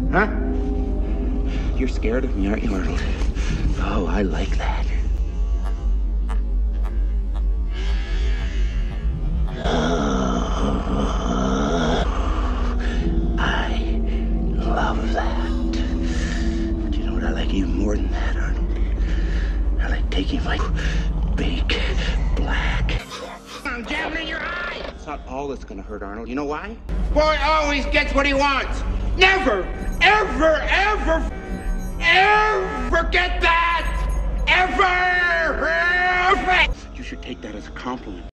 Huh? You're scared of me, aren't you, Arnold? Oh, I like that. I love that. But you know what I like even more than that, Arnold? I like taking my big black. I'm jamming in your eye! It's not all that's gonna hurt, Arnold. You know why? Boy always gets what he wants. Never, ever, ever, ever get that! Ever! You should take that as a compliment.